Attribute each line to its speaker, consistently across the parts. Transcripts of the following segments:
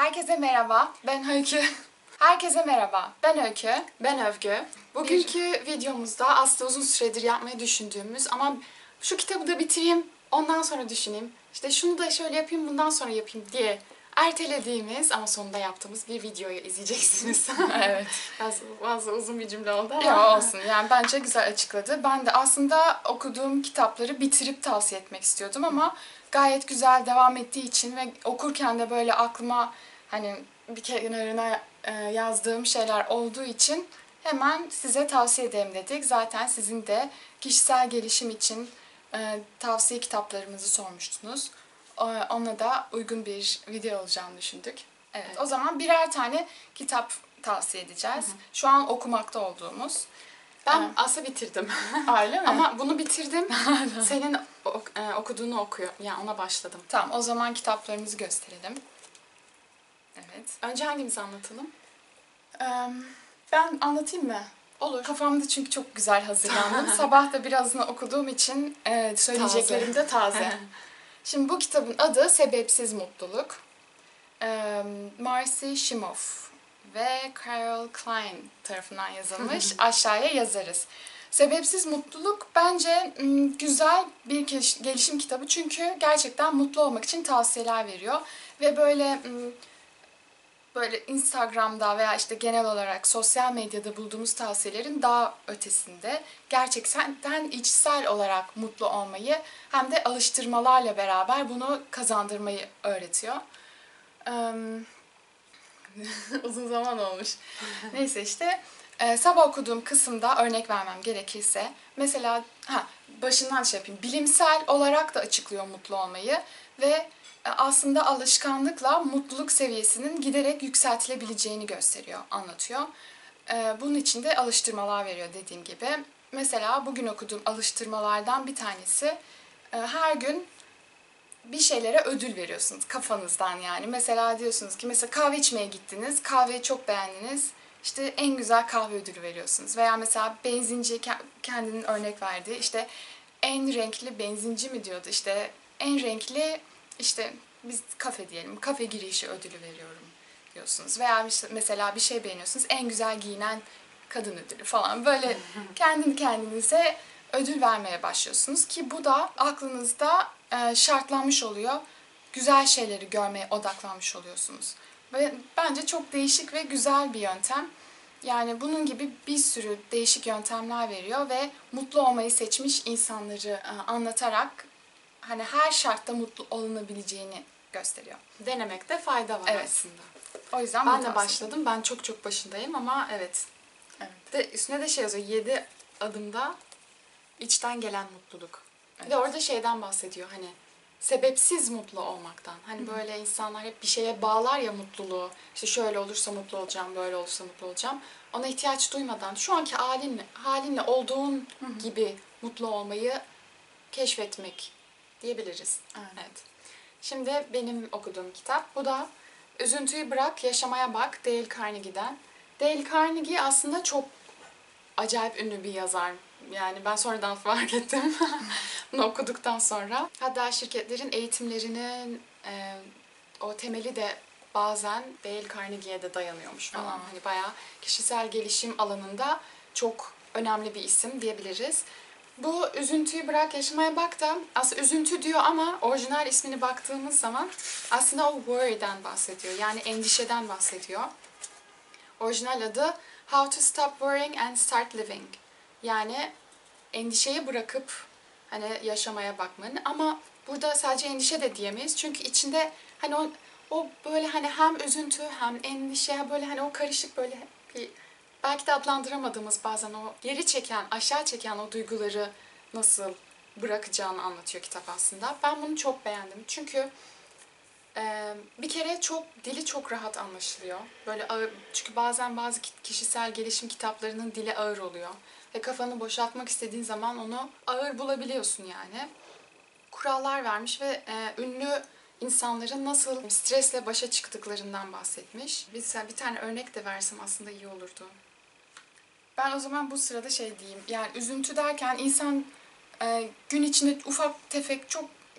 Speaker 1: Herkese merhaba, ben Öykü. Herkese merhaba, ben Öykü.
Speaker 2: Ben Övgü.
Speaker 1: Bugünkü videomuzda aslında uzun süredir yapmayı düşündüğümüz ama şu kitabı da bitireyim, ondan sonra düşüneyim. İşte şunu da şöyle yapayım, bundan sonra yapayım diye ertelediğimiz ama sonunda yaptığımız bir videoyu izleyeceksiniz.
Speaker 2: Evet.
Speaker 1: Fazla uzun bir cümle oldu ama.
Speaker 2: Ya olsun yani bence güzel açıkladı. Ben de aslında okuduğum kitapları bitirip tavsiye etmek istiyordum ama gayet güzel devam ettiği için ve okurken de böyle aklıma hani bir kenarına yazdığım şeyler olduğu için hemen size tavsiye edelim dedik. Zaten sizin de kişisel gelişim için tavsiye kitaplarımızı sormuştunuz. Ona da uygun bir video olacağını düşündük. Evet, o zaman birer tane kitap tavsiye edeceğiz. Şu an okumakta olduğumuz.
Speaker 1: Ben aslında bitirdim.
Speaker 2: Öyle mi?
Speaker 1: Ama bunu bitirdim. Senin okuduğunu okuyor. Yani ona başladım.
Speaker 2: Tamam, o zaman kitaplarımızı gösterelim. Evet.
Speaker 1: Önce hangimizi anlatalım?
Speaker 2: Ben anlatayım mı?
Speaker 1: Olur.
Speaker 2: Kafamda çünkü çok güzel hazırlandım. Sabah da birazını okuduğum için söyleyeceklerim de taze. Şimdi bu kitabın adı Sebepsiz Mutluluk. Marcy Shimoff ve Carol Klein tarafından yazılmış. Aşağıya yazarız. Sebepsiz Mutluluk bence güzel bir gelişim kitabı çünkü gerçekten mutlu olmak için tavsiyeler veriyor. Ve böyle Instagram'da veya işte genel olarak sosyal medyada bulduğumuz tavsiyelerin daha ötesinde gerçekten içsel olarak mutlu olmayı hem de alıştırmalarla beraber bunu kazandırmayı öğretiyor. Uzun zaman olmuş. Neyse işte sabah okuduğum kısımda örnek vermem gerekirse mesela başından şey yapayım. Bilimsel olarak da açıklıyor mutlu olmayı ve aslında alışkanlıkla mutluluk seviyesinin giderek yükseltilebileceğini gösteriyor, anlatıyor. Bunun için de alıştırmalar veriyor dediğim gibi. Mesela bugün okuduğum alıştırmalardan bir tanesi her gün bir şeylere ödül veriyorsunuz kafanızdan yani. Mesela diyorsunuz ki mesela kahve içmeye gittiniz, kahveyi çok beğendiniz. İşte en güzel kahve ödülü veriyorsunuz. Veya mesela benzinci kendinin örnek verdiği işte en renkli benzinci mi diyordu işte en renkli işte biz kafe diyelim kafe girişi ödülü veriyorum diyorsunuz. Veya mesela bir şey beğeniyorsunuz en güzel giyinen kadın ödülü falan böyle kendinize ödül vermeye başlıyorsunuz ki bu da aklınızda şartlanmış oluyor. Güzel şeyleri görmeye odaklanmış oluyorsunuz. Ve bence çok değişik ve güzel bir yöntem. Yani bunun gibi bir sürü değişik yöntemler veriyor ve mutlu olmayı seçmiş insanları anlatarak hani her şartta mutlu olunabileceğini gösteriyor.
Speaker 1: Denemekte fayda var
Speaker 2: Evet.
Speaker 1: aslında.
Speaker 2: O yüzden
Speaker 1: Ben
Speaker 2: bunu
Speaker 1: de
Speaker 2: tavsiye
Speaker 1: başladım. Ben çok başındayım ama evet.
Speaker 2: Evet.
Speaker 1: De üstüne de şey yazıyor. 7 adımda içten gelen mutluluk. Bir de
Speaker 2: Evet.
Speaker 1: orada şeyden bahsediyor hani sebepsiz mutlu olmaktan. Hani böyle insanlar hep bir şeye bağlar ya mutluluğu. İşte şöyle olursa mutlu olacağım, böyle olursa mutlu olacağım. Ona ihtiyaç duymadan şu anki halinle olduğun gibi mutlu olmayı keşfetmek diyebiliriz. Evet. Şimdi benim okuduğum kitap. Bu da Üzüntüyü Bırak, Yaşamaya Bak Dale Carnegie'den. Dale Carnegie aslında çok acayip ünlü bir yazar. Yani ben sonradan fark ettim. Bunu okuduktan sonra. Hatta şirketlerin eğitimlerinin o temeli de bazen Dale Carnegie'ye de dayanıyormuş falan. Hani bayağı kişisel gelişim alanında çok önemli bir isim diyebiliriz. Bu Üzüntüyü Bırak Yaşamaya Bak da aslında üzüntü diyor ama orijinal ismini baktığımız zaman aslında o worry'den bahsediyor. Yani endişeden bahsediyor. Orijinal adı How to Stop Worrying and Start Living. Yani endişeyi bırakıp hani yaşamaya bakmanın ama burada sadece endişe de diyemeyiz. Çünkü içinde hani o böyle hani hem üzüntü hem endişe böyle hani o karışık böyle bir belki de adlandıramadığımız bazen o geri çeken, aşağı çeken o duyguları nasıl bırakacağını anlatıyor kitap aslında. Ben bunu çok beğendim. Çünkü bir kere dili çok rahat anlaşılıyor. Böyle ağır, çünkü bazen bazı kişisel gelişim kitaplarının dili ağır oluyor. Ve kafanı boşaltmak istediğin zaman onu ağır bulabiliyorsun yani. Kurallar vermiş ve ünlü insanların nasıl stresle başa çıktıklarından bahsetmiş. Bir tane örnek de versem aslında iyi olurdu.
Speaker 2: Ben o zaman bu sırada şey diyeyim. Yani üzüntü derken insan gün içinde ufak tefek çok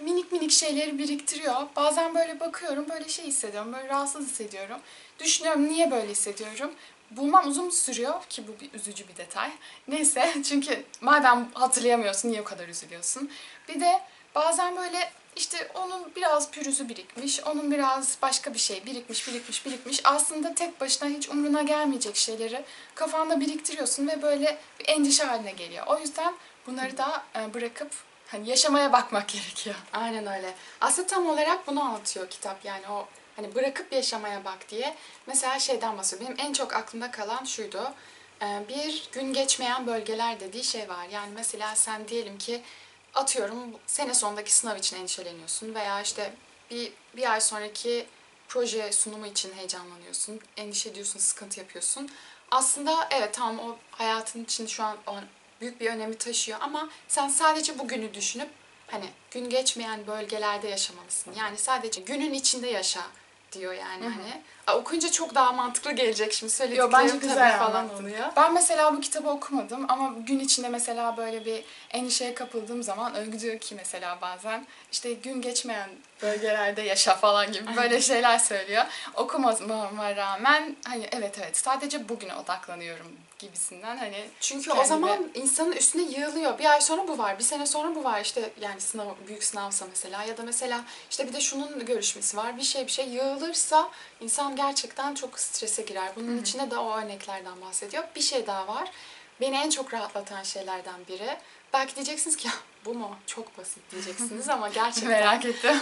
Speaker 2: minik minik şeyleri biriktiriyor. Bazen böyle bakıyorum, böyle şey hissediyorum, böyle rahatsız hissediyorum. Düşünüyorum niye böyle hissediyorum. Bulmam uzun sürüyor ki bu bir üzücü bir detay. Neyse çünkü madem hatırlayamıyorsun niye o kadar üzülüyorsun. Bir de bazen böyle işte onun biraz pürüzü birikmiş, onun biraz başka bir şey birikmiş. Aslında tek başına hiç umruna gelmeyecek şeyleri kafanda biriktiriyorsun ve böyle bir endişe haline geliyor. O yüzden bunları da bırakıp hani yaşamaya bakmak gerekiyor.
Speaker 1: Aynen öyle. Aslında tam olarak bunu anlatıyor kitap. Yani o hani bırakıp yaşamaya bak diye. Mesela şeyden bahsediyor. Benim en çok aklımda kalan şuydu. Bir gün geçmeyen bölgeler dediği şey var. Yani mesela sen diyelim ki atıyorum sene sonundaki sınav için endişeleniyorsun veya işte bir ay sonraki proje sunumu için heyecanlanıyorsun, endişe ediyorsun, sıkıntı yapıyorsun. Aslında evet tamam o hayatın için şu an büyük bir önemi taşıyor ama sen sadece bugünü düşünüp hani gün geçmeyen bölgelerde yaşamalısın. Yani sadece günün içinde yaşa diyor yani hani. Okuyunca çok daha mantıklı gelecek şimdi
Speaker 2: Yo,
Speaker 1: söylediklerim
Speaker 2: bence
Speaker 1: tabii
Speaker 2: güzel
Speaker 1: falan
Speaker 2: anlattın.
Speaker 1: oluyor.
Speaker 2: Ben mesela bu kitabı okumadım ama gün içinde mesela böyle bir endişeye kapıldığım zaman Övgü diyor ki mesela bazen işte gün geçmeyen bölgelerde yaşa falan gibi böyle şeyler söylüyor. Okumama rağmen hani evet sadece bugüne odaklanıyorum gibisinden hani
Speaker 1: Çünkü o
Speaker 2: kendime...
Speaker 1: zaman insanın üstüne yığılıyor. Bir ay sonra bu var, bir sene sonra bu var. İşte yani sınav, büyük sınavsa mesela ya da mesela işte bir de şunun görüşmesi var. Bir şey yığılırsa insan gerçekten çok strese girer. Bunun içine de o örneklerden bahsediyor. Bir şey daha var. Beni en çok rahatlatan şeylerden biri. Belki diyeceksiniz ki ya bu mu? Çok basit diyeceksiniz ama gerçekten.
Speaker 2: Merak ettim.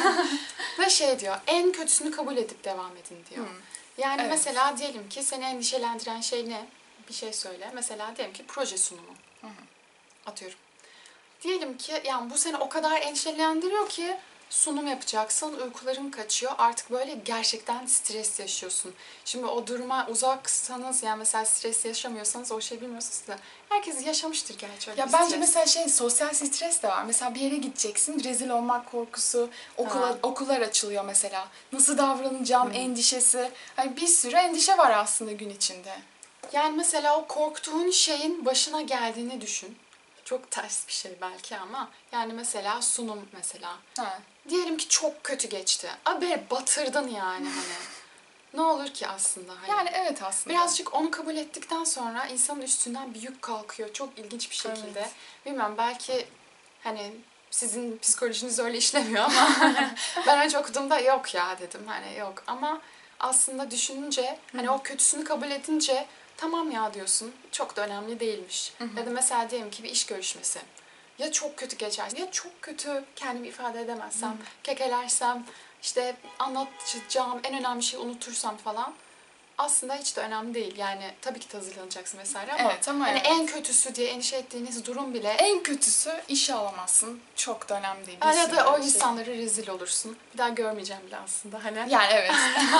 Speaker 1: Ve şey diyor, en kötüsünü kabul edip devam edin diyor. Yani
Speaker 2: Evet.
Speaker 1: mesela diyelim ki seni endişelendiren şey ne? Bir şey söyle. Mesela diyelim ki proje sunumu. Atıyorum. Diyelim ki yani bu seni o kadar endişelendiriyor ki sunum yapacaksın, uykuların kaçıyor. Artık böyle gerçekten stres yaşıyorsun. Şimdi o duruma uzaksanız yani mesela stres yaşamıyorsanız o şey bilmiyorsunuz da herkes yaşamıştır gerçi öyle
Speaker 2: Ya
Speaker 1: bir
Speaker 2: bence
Speaker 1: stres.
Speaker 2: mesela sosyal stres de var. Mesela bir yere gideceksin, rezil olmak korkusu,
Speaker 1: Ha.
Speaker 2: okullar açılıyor mesela. Nasıl davranacağım endişesi. Hani bir sürü endişe var aslında gün içinde.
Speaker 1: Yani mesela o korktuğun şeyin başına geldiğini düşün. Çok ters bir şey belki ama yani mesela sunum mesela.
Speaker 2: Ha.
Speaker 1: Diyelim ki çok kötü geçti. Abi batırdın yani hani. Ne olur ki aslında hani.
Speaker 2: Yani evet aslında.
Speaker 1: Birazcık onu kabul ettikten sonra insanın üstünden bir yük kalkıyor. Çok ilginç bir şekilde.
Speaker 2: Evet.
Speaker 1: Bilmem belki hani sizin psikolojiniz öyle işlemiyor ama ben önce okuduğumda yok ya dedim hani yok. Ama aslında düşününce hani o kötüsünü kabul edince tamam ya diyorsun. Çok da önemli değilmiş. Ya da mesela diyelim ki bir iş görüşmesi. Ya çok kötü geçer, ya çok kötü kendimi ifade edemezsem, kekelersem, işte anlatacağım en önemli şeyi unutursam falan. Aslında hiç de önemli değil. Yani tabii ki de hazırlanacaksın vesaire ama,
Speaker 2: Evet ama
Speaker 1: hani
Speaker 2: evet.
Speaker 1: en kötüsü diye endişe ettiğiniz durum bile
Speaker 2: En kötüsü işe alamazsın. Çok da önemli değil. Bir
Speaker 1: ya
Speaker 2: sürü
Speaker 1: da o
Speaker 2: şey.
Speaker 1: insanlara rezil olursun. Bir daha görmeyeceğim bile aslında hani.
Speaker 2: Yani evet.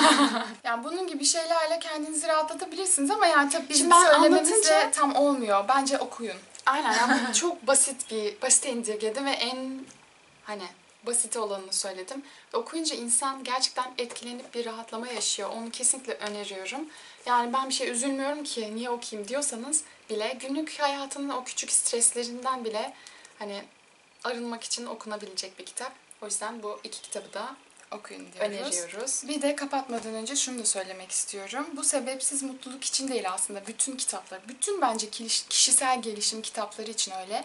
Speaker 2: Yani bunun gibi şeylerle kendinizi rahatlatabilirsiniz ama yani tabii bizim
Speaker 1: Şimdi ben
Speaker 2: söylememizle
Speaker 1: anlatınca-
Speaker 2: tam olmuyor. Bence okuyun.
Speaker 1: Aynen yani bu çok basite indirgedim ve en hani basit olanını söyledim. Ve okuyunca insan gerçekten etkilenip bir rahatlama yaşıyor. Onu kesinlikle öneriyorum. Yani ben bir şey üzülmüyorum ki niye okuyayım diyorsanız bile günlük hayatının o küçük streslerinden bile hani arınmak için okunabilecek bir kitap. O yüzden bu iki kitabı da
Speaker 2: Okuyun diyoruz.
Speaker 1: öneriyoruz.
Speaker 2: Bir de kapatmadan önce şunu da söylemek istiyorum. Bu sebepsiz mutluluk için değil aslında bütün kitaplar. Bütün bence kişisel gelişim kitapları için öyle.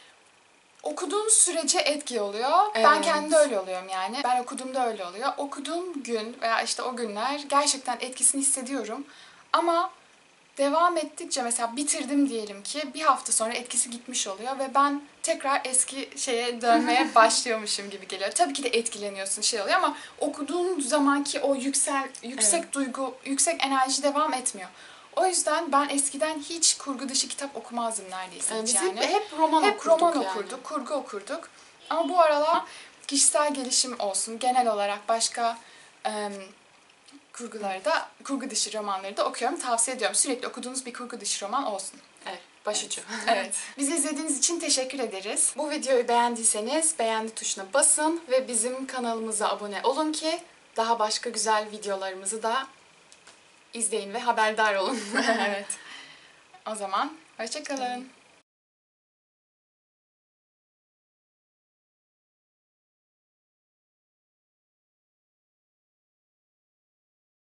Speaker 2: Okuduğum sürece etki oluyor. Ben
Speaker 1: Evet.
Speaker 2: kendim de öyle oluyorum yani. Ben okuduğumda öyle oluyor. Okuduğum gün veya işte o günler gerçekten etkisini hissediyorum. Ama devam ettikçe mesela bitirdim diyelim ki bir hafta sonra etkisi gitmiş oluyor ve ben tekrar eski şeye dönmeye başlıyormuşum gibi geliyor. Tabii ki de etkileniyorsun şey oluyor ama okuduğun zamanki o yüksek duygu, yüksek enerji devam etmiyor. O yüzden ben eskiden hiç kurgu dışı kitap okumazdım neredeyse hiç
Speaker 1: Biz
Speaker 2: yani.
Speaker 1: hep roman
Speaker 2: Hep
Speaker 1: okurduk
Speaker 2: roman
Speaker 1: yani.
Speaker 2: okurduk, kurgu okurduk. Ama bu aralar kişisel gelişim olsun, genel olarak başka kurgu dışı romanları da okuyorum. Tavsiye ediyorum. Sürekli okuduğunuz bir kurgu dışı roman olsun.
Speaker 1: Evet, başucu.
Speaker 2: Evet. Bizi izlediğiniz için teşekkür ederiz.
Speaker 1: Bu videoyu beğendiyseniz beğendi tuşuna basın ve bizim kanalımıza abone olun ki daha başka güzel videolarımızı da izleyin ve haberdar olun.
Speaker 2: Evet. O zaman hoşça kalın.